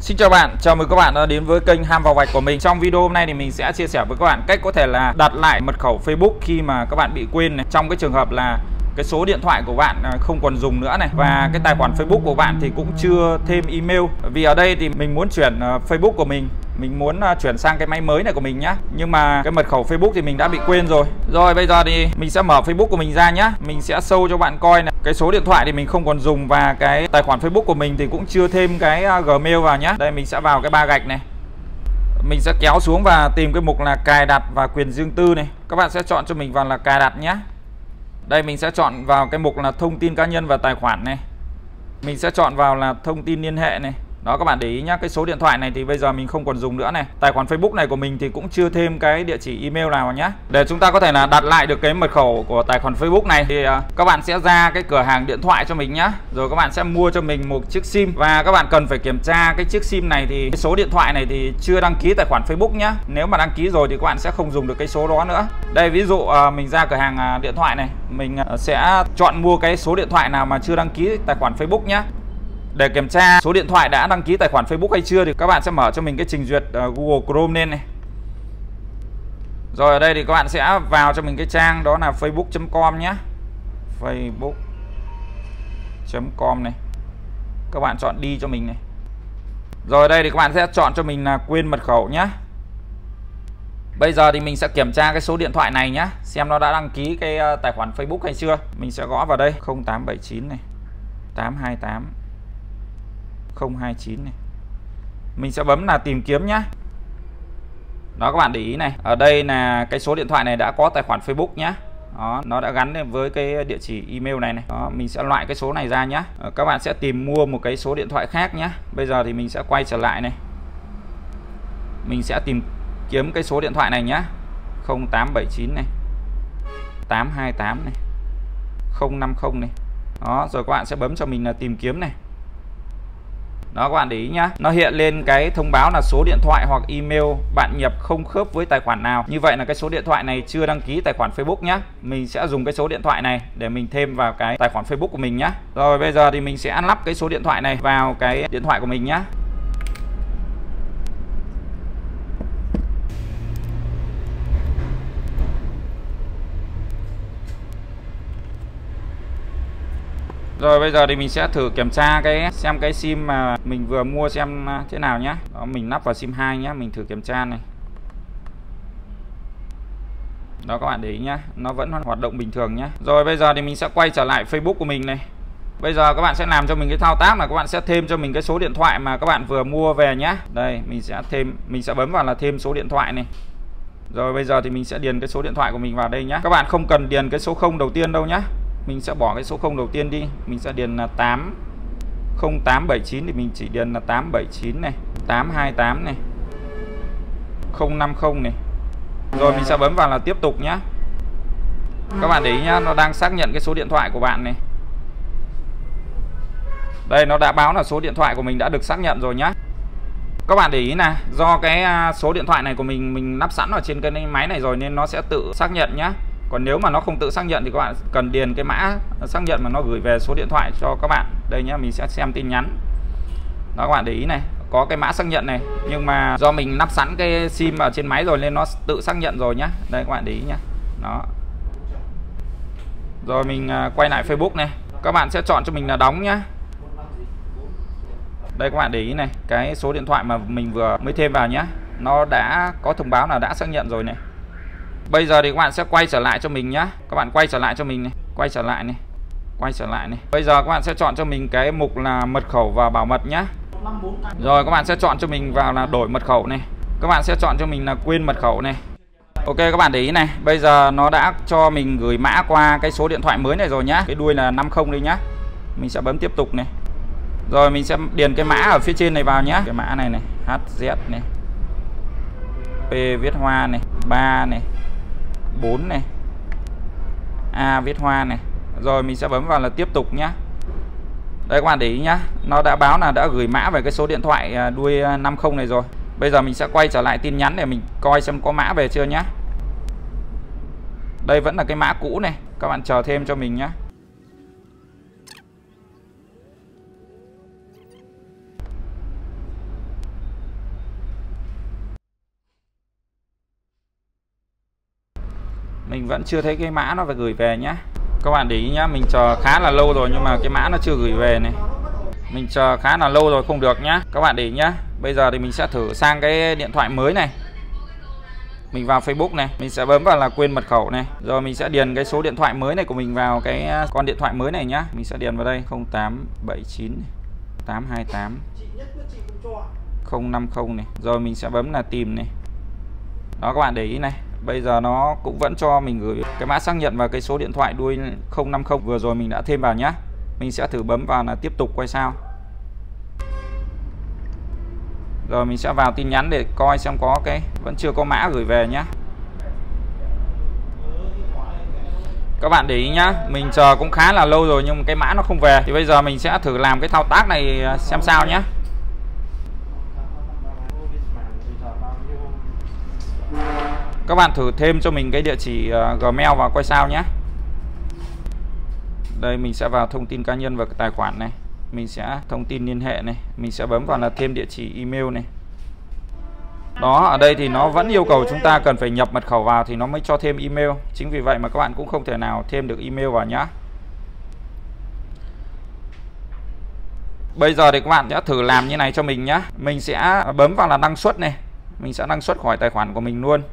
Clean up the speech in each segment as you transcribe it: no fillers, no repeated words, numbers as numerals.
Xin chào bạn, chào mừng các bạn đã đến với kênh Ham Vào Vạch của mình. Trong video hôm nay thì mình sẽ chia sẻ với các bạn cách có thể là đặt lại mật khẩu Facebook khi mà các bạn bị quên này. Trong cái trường hợp là cái số điện thoại của bạn không còn dùng nữa này, và cái tài khoản Facebook của bạn thì cũng chưa thêm email. Vì ở đây thì mình muốn chuyển Facebook của mình muốn chuyển sang cái máy mới này của mình nhá. Nhưng mà cái mật khẩu Facebook thì mình đã bị quên rồi. Rồi bây giờ thì mình sẽ mở Facebook của mình ra nhá. Mình sẽ show cho bạn coi này. Cái số điện thoại thì mình không còn dùng và cái tài khoản Facebook của mình thì cũng chưa thêm cái Gmail vào nhá. Đây mình sẽ vào cái ba gạch này. Mình sẽ kéo xuống và tìm cái mục là cài đặt và quyền riêng tư này. Các bạn sẽ chọn cho mình vào là cài đặt nhé. Đây mình sẽ chọn vào cái mục là thông tin cá nhân và tài khoản này. Mình sẽ chọn vào là thông tin liên hệ này. Đó, các bạn để ý nhá, cái số điện thoại này thì bây giờ mình không còn dùng nữa này. Tài khoản Facebook này của mình thì cũng chưa thêm cái địa chỉ email nào nhá. Để chúng ta có thể là đặt lại được cái mật khẩu của tài khoản Facebook này thì các bạn sẽ ra cái cửa hàng điện thoại cho mình nhá. Rồi các bạn sẽ mua cho mình một chiếc SIM và các bạn cần phải kiểm tra cái chiếc SIM này thì cái số điện thoại này thì chưa đăng ký tài khoản Facebook nhá. Nếu mà đăng ký rồi thì các bạn sẽ không dùng được cái số đó nữa. Đây ví dụ mình ra cửa hàng điện thoại này, mình sẽ chọn mua cái số điện thoại nào mà chưa đăng ký tài khoản Facebook nhá. Để kiểm tra số điện thoại đã đăng ký tài khoản Facebook hay chưa thì các bạn sẽ mở cho mình cái trình duyệt Google Chrome lên này. Rồi ở đây thì các bạn sẽ vào cho mình cái trang đó là facebook.com nhé. Facebook.com này. Các bạn chọn đi cho mình này. Rồi ở đây thì các bạn sẽ chọn cho mình là quên mật khẩu nhé. Bây giờ thì mình sẽ kiểm tra cái số điện thoại này nhé, xem nó đã đăng ký cái tài khoản Facebook hay chưa. Mình sẽ gõ vào đây 0879 này, 828 029 này. Mình sẽ bấm là tìm kiếm nhá. Đó, các bạn để ý này, ở đây là cái số điện thoại này đã có tài khoản Facebook nhá. Đó, nó đã gắn với cái địa chỉ email này này. Đó, mình sẽ loại cái số này ra nhá. Các bạn sẽ tìm mua một cái số điện thoại khác nhá. Bây giờ thì mình sẽ quay trở lại này. Mình sẽ tìm kiếm cái số điện thoại này nhá. 0879 này, 828 này, 050 này. Đó, rồi các bạn sẽ bấm cho mình là tìm kiếm này. Đó, các bạn để ý nhá, nó hiện lên cái thông báo là số điện thoại hoặc email bạn nhập không khớp với tài khoản nào. Như vậy là cái số điện thoại này chưa đăng ký tài khoản Facebook nhá. Mình sẽ dùng cái số điện thoại này để mình thêm vào cái tài khoản Facebook của mình nhá. Rồi bây giờ thì mình sẽ lắp cái số điện thoại này vào cái điện thoại của mình nhá. Rồi bây giờ thì mình sẽ thử kiểm tra xem cái sim mà mình vừa mua xem thế nào nhá. Đó, mình lắp vào sim 2 nhá, mình thử kiểm tra này. Đó, các bạn để ý nhá, nó vẫn hoạt động bình thường nhá. Rồi bây giờ thì mình sẽ quay trở lại Facebook của mình này. Bây giờ các bạn sẽ làm cho mình cái thao tác là các bạn sẽ thêm cho mình cái số điện thoại mà các bạn vừa mua về nhá. Đây, mình sẽ bấm vào là thêm số điện thoại này. Rồi bây giờ thì mình sẽ điền cái số điện thoại của mình vào đây nhá. Các bạn không cần điền cái số 0 đầu tiên đâu nhá. Mình sẽ bỏ cái số 0 đầu tiên đi. Mình sẽ điền là 0879 thì mình chỉ điền là 879 này, 828 này, 050 này. Rồi mình sẽ bấm vào là tiếp tục nhá. Các bạn để ý nhá, nó đang xác nhận cái số điện thoại của bạn này. Đây, nó đã báo là số điện thoại của mình đã được xác nhận rồi nhá. Các bạn để ý nè, do cái số điện thoại này của mình lắp sẵn ở trên cái máy này rồi nên nó sẽ tự xác nhận nhá. Còn nếu mà nó không tự xác nhận thì các bạn cần điền cái mã xác nhận mà nó gửi về số điện thoại cho các bạn. Đây nhá, mình sẽ xem tin nhắn. Đó, các bạn để ý này, có cái mã xác nhận này, nhưng mà do mình lắp sẵn cái sim ở trên máy rồi nên nó tự xác nhận rồi nhá. Đây các bạn để ý nhá. Đó. Rồi mình quay lại Facebook này. Các bạn sẽ chọn cho mình là đóng nhá. Đây các bạn để ý này, cái số điện thoại mà mình vừa mới thêm vào nhá, nó đã có thông báo là đã xác nhận rồi này. Bây giờ thì các bạn sẽ quay trở lại cho mình nhá. Các bạn quay trở lại cho mình này, quay trở lại này, quay trở lại này. Bây giờ các bạn sẽ chọn cho mình cái mục là mật khẩu và bảo mật nhá. Rồi các bạn sẽ chọn cho mình vào là đổi mật khẩu này. Các bạn sẽ chọn cho mình là quên mật khẩu này. Ok, các bạn để ý này, bây giờ nó đã cho mình gửi mã qua cái số điện thoại mới này rồi nhá. Cái đuôi là 50 đây nhá. Mình sẽ bấm tiếp tục này. Rồi mình sẽ điền cái mã ở phía trên này vào nhá. Cái mã này này, HZ này, P viết hoa này, 3 này, 4 này, A viết hoa này. Rồi mình sẽ bấm vào là tiếp tục nhá. Đây các bạn để ý nhá, nó đã báo là đã gửi mã về cái số điện thoại đuôi 50 này rồi. Bây giờ mình sẽ quay trở lại tin nhắn để mình coi xem có mã về chưa nhá. Đây vẫn là cái mã cũ này, các bạn chờ thêm cho mình nhá. Mình vẫn chưa thấy cái mã nó phải gửi về nhá. Các bạn để ý nhá, mình chờ khá là lâu rồi nhưng mà cái mã nó chưa gửi về này. Mình chờ khá là lâu rồi không được nhá. Các bạn để ý nhá. Bây giờ thì mình sẽ thử sang cái điện thoại mới này. Mình vào Facebook này, mình sẽ bấm vào là quên mật khẩu này. Rồi mình sẽ điền cái số điện thoại mới này của mình vào cái con điện thoại mới này nhá. Mình sẽ điền vào đây 0879 828 050 này. Rồi mình sẽ bấm là tìm này. Đó các bạn để ý này. Bây giờ nó cũng vẫn cho mình gửi cái mã xác nhận vào cái số điện thoại đuôi 050 vừa rồi mình đã thêm vào nhá. Mình sẽ thử bấm vào là tiếp tục quay sao. Rồi mình sẽ vào tin nhắn để coi xem có cái vẫn chưa có mã gửi về nhá. Các bạn để ý nhá, mình chờ cũng khá là lâu rồi nhưng cái mã nó không về. Thì bây giờ mình sẽ thử làm cái thao tác này xem sao nhá. Các bạn thử thêm cho mình cái địa chỉ Gmail vào coi sao nhé. Đây mình sẽ vào thông tin cá nhân và cái tài khoản này. Mình sẽ thông tin liên hệ này. Mình sẽ bấm vào là thêm địa chỉ email này. Đó, ở đây thì nó vẫn yêu cầu chúng ta cần phải nhập mật khẩu vào thì nó mới cho thêm email. Chính vì vậy mà các bạn cũng không thể nào thêm được email vào nhá. Bây giờ thì các bạn sẽ thử làm như này cho mình nhá. Mình sẽ bấm vào là đăng xuất này. Mình sẽ đăng xuất khỏi tài khoản của mình luôn.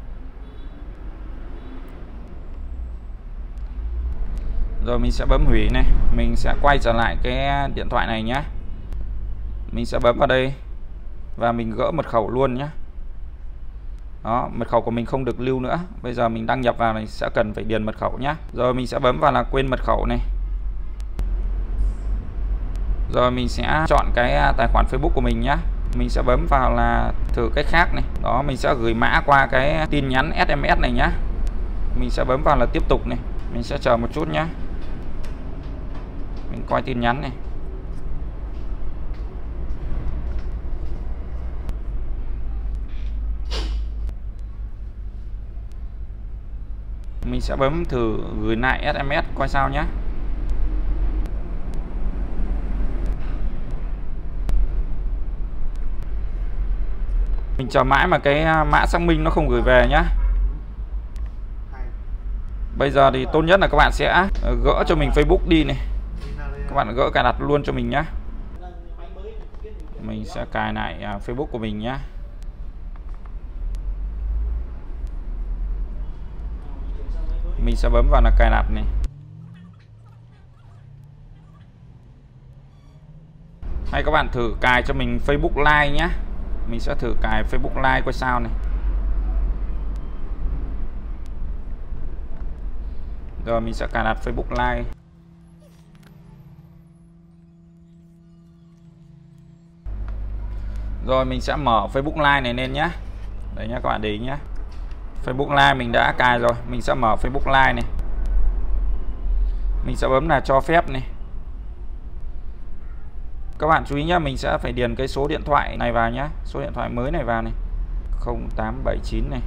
Rồi mình sẽ bấm hủy này. Mình sẽ quay trở lại cái điện thoại này nhé. Mình sẽ bấm vào đây và mình gỡ mật khẩu luôn nhé. Đó, mật khẩu của mình không được lưu nữa. Bây giờ mình đăng nhập vào này sẽ cần phải điền mật khẩu nhé. Rồi mình sẽ bấm vào là quên mật khẩu này. Rồi mình sẽ chọn cái tài khoản Facebook của mình nhé. Mình sẽ bấm vào là thử cách khác này. Đó, mình sẽ gửi mã qua cái tin nhắn SMS này nhé. Mình sẽ bấm vào là tiếp tục này. Mình sẽ chờ một chút nhé. Mình coi tin nhắn này. Mình sẽ bấm thử gửi lại SMS coi sao nhé. Mình chờ mãi mà cái mã xác minh nó không gửi về nhá. Bây giờ thì tốt nhất là các bạn sẽ gỡ cho mình Facebook đi này. Các bạn gỡ cài đặt luôn cho mình nhá. Mình sẽ cài lại Facebook của mình nhá. Mình sẽ bấm vào là cài đặt này. Hay các bạn thử cài cho mình Facebook Live nhá. Mình sẽ thử cài Facebook Live coi sao này. Rồi mình sẽ cài đặt Facebook Live. Rồi mình sẽ mở Facebook Live này lên nhá. Đấy nhá các bạn để ý nhá. Facebook Live mình đã cài rồi. Mình sẽ mở Facebook Live này. Mình sẽ bấm là cho phép này. Các bạn chú ý nhá, mình sẽ phải điền cái số điện thoại này vào nhá. Số điện thoại mới này vào này. 0879 này.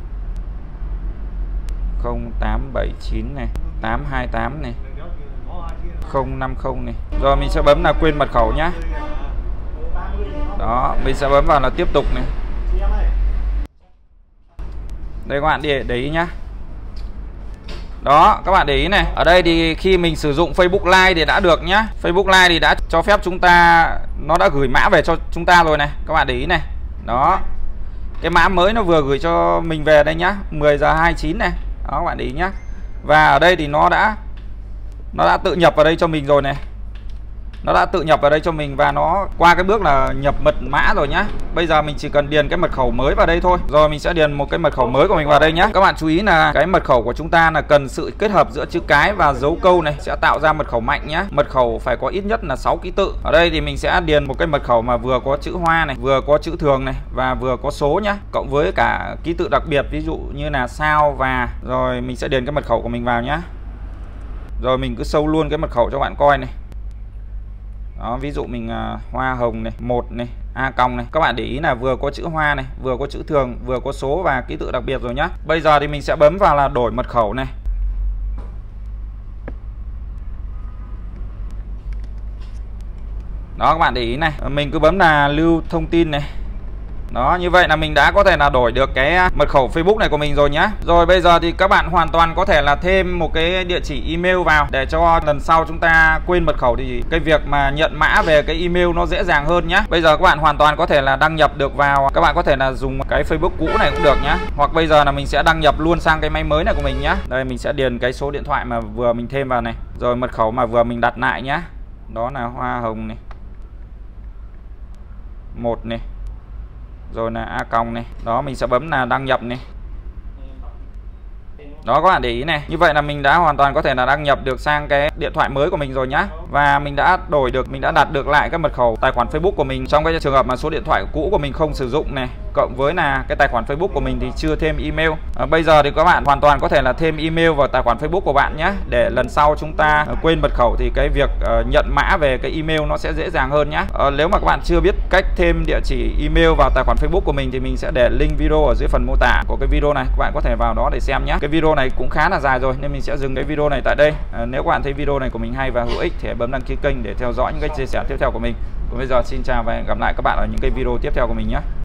0879 này. 828 này. 050 này. Rồi mình sẽ bấm là quên mật khẩu nhá. Đó, mình sẽ bấm vào là tiếp tục này. Đây các bạn để ý nhá. Đó, các bạn để ý này. Ở đây thì khi mình sử dụng Facebook Live thì đã được nhá. Facebook Live thì đã cho phép chúng ta, nó đã gửi mã về cho chúng ta rồi này. Các bạn để ý này. Đó. Cái mã mới nó vừa gửi cho mình về đây nhá. 10 giờ 29 này. Đó các bạn để ý nhá. Và ở đây thì nó đã tự nhập vào đây cho mình rồi này. Nó đã tự nhập vào đây cho mình và nó qua cái bước là nhập mật mã rồi nhá. Bây giờ mình chỉ cần điền cái mật khẩu mới vào đây thôi. Rồi mình sẽ điền một cái mật khẩu mới của mình vào đây nhá. Các bạn chú ý là cái mật khẩu của chúng ta là cần sự kết hợp giữa chữ cái và dấu câu này sẽ tạo ra mật khẩu mạnh nhá. Mật khẩu phải có ít nhất là 6 ký tự. Ở đây thì mình sẽ điền một cái mật khẩu mà vừa có chữ hoa này, vừa có chữ thường này và vừa có số nhá. Cộng với cả ký tự đặc biệt ví dụ như là sao và. Rồi mình sẽ điền cái mật khẩu của mình vào nhá. Rồi mình cứ sâu luôn cái mật khẩu cho bạn coi này. Đó, ví dụ mình hoa hồng này, 1 này, A còng này. Các bạn để ý là vừa có chữ hoa này, vừa có chữ thường, vừa có số và ký tự đặc biệt rồi nhá. Bây giờ thì mình sẽ bấm vào là đổi mật khẩu này. Đó các bạn để ý này, mình cứ bấm là lưu thông tin này. Đó, như vậy là mình đã có thể là đổi được cái mật khẩu Facebook này của mình rồi nhá. Rồi bây giờ thì các bạn hoàn toàn có thể là thêm một cái địa chỉ email vào để cho lần sau chúng ta quên mật khẩu thì cái việc mà nhận mã về cái email nó dễ dàng hơn nhá. Bây giờ các bạn hoàn toàn có thể là đăng nhập được vào, các bạn có thể là dùng cái Facebook cũ này cũng được nhá. Hoặc bây giờ là mình sẽ đăng nhập luôn sang cái máy mới này của mình nhá. Đây mình sẽ điền cái số điện thoại mà vừa mình thêm vào này, rồi mật khẩu mà vừa mình đặt lại nhá. Đó là Hoa Hồng này 1 này, rồi là A còng này. Đó mình sẽ bấm là đăng nhập này. Đó các bạn để ý này, như vậy là mình đã hoàn toàn có thể là đăng nhập được sang cái điện thoại mới của mình rồi nhá. Và mình đã đổi được, mình đã đặt được lại cái mật khẩu tài khoản Facebook của mình trong cái trường hợp mà số điện thoại cũ của mình không sử dụng này, cộng với là cái tài khoản Facebook của mình thì chưa thêm email. Bây giờ thì các bạn hoàn toàn có thể là thêm email vào tài khoản Facebook của bạn nhé, để lần sau chúng ta quên mật khẩu thì cái việc nhận mã về cái email nó sẽ dễ dàng hơn nhé. Nếu mà các bạn chưa biết cách thêm địa chỉ email vào tài khoản Facebook của mình thì mình sẽ để link video ở dưới phần mô tả của cái video này, các bạn có thể vào đó để xem nhé. Cái video này cũng khá là dài rồi nên mình sẽ dừng cái video này tại đây. Nếu các bạn thấy video này của mình hay và hữu ích thì hãy bấm đăng ký kênh để theo dõi những cái chia sẻ tiếp theo của mình. Còn bây giờ xin chào và hẹn gặp lại các bạn ở những cái video tiếp theo của mình nhé.